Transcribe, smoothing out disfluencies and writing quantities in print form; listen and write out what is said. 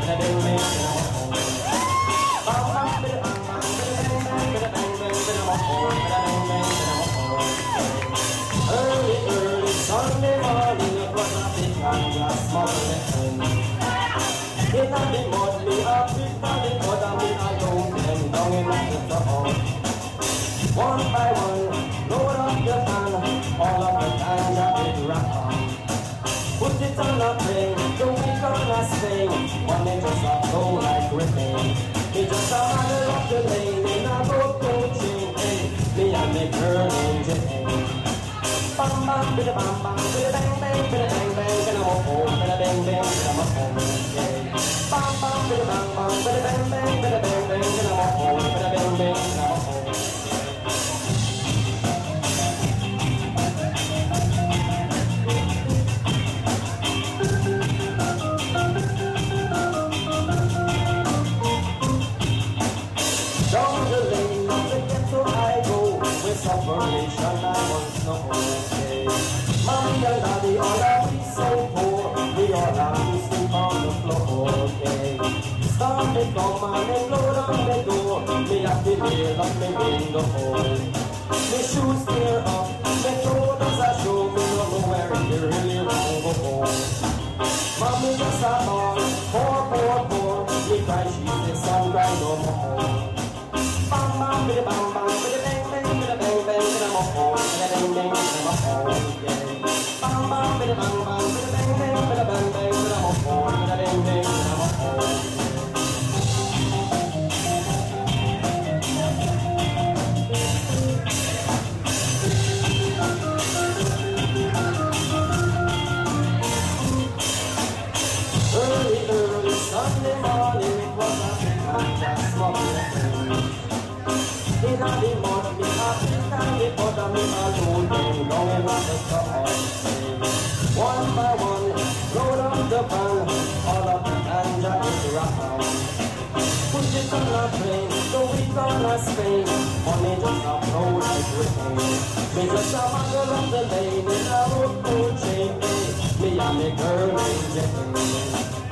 Early Sunday morning, it was a big and glass morning. In the mud, me a big and mud, and me alone, them down in the floor. One by one, load up the pan, all of the ganja is wrapped. Put it on a plane, the week on a Spain. Money just a flow like ripping. Me just a handle up the lane in a road coaching. Me and me girl in Japan. Bam bam, bida bam bam, bida bang bang, bida bang bang, bida mo home, bida bang bang, bida mo home. Bam bam, bida bang bang, bida bang bang, bida bang bang, bida mo home, bida bang bang, bida mo home. Separation, I was no okay. Mommy and daddy all are we so poor. We all have to sleep on the floor, okay. Start me come and they load on the door. Me have to nail up me window hole. Me shoes tear up, me clothes a show. Me don't know where it really wrong go home. Mommy just a ball, poor. Me cry, she says son cry no more. Bam bam, bida bam bam, bida bang bang, bida bang bang, bida mo home, bida bang bang, bida mo home, yeah. Bam bam, bida bang bang, bida bang bang, bida bang bang, bida mo home, bida bang bang, bida mo home. Early Sunday morning, it was a big man just smoking. In the mud, me happy and me butter me alone, them long and the store. One by one, load up the van, all of the ganja is wrapped. Put it on a plane, the week on a Spain. Money just a flow like rain. Me just a buckle up the lane in a road coaching. Me and me girl in Japan.